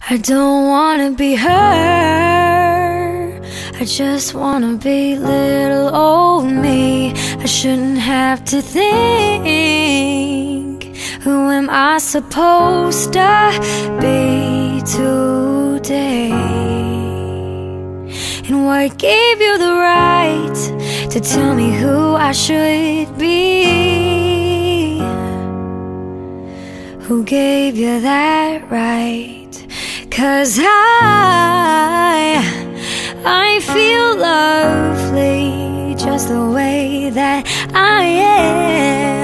I don't wanna be her, I just wanna be little old me. I shouldn't have to think, who am I supposed to be today? And what gave you the right to tell me who I should be? Who gave you that right? 'Cause I feel lovely just the way that I am.